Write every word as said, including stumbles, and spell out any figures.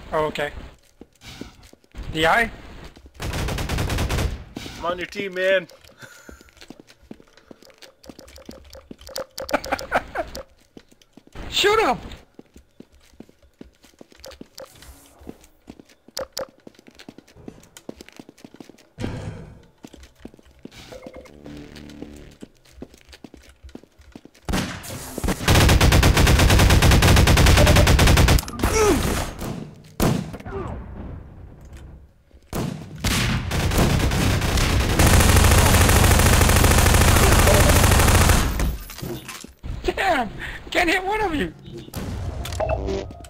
Oh, okay. D I? I'm on your team, man. Shoot him! Damn! Can't hit one of you!